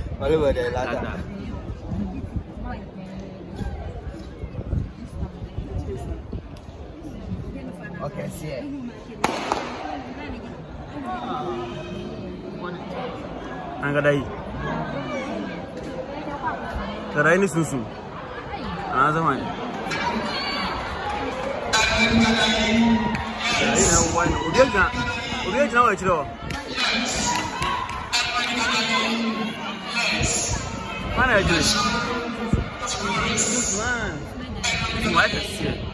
Whatever they like. Okay, see it. Angadai. Kadai ni susu. Zaman. Ini wine. Udah jangan wajib loh. Mana aja? Mana? Cuma aja sih.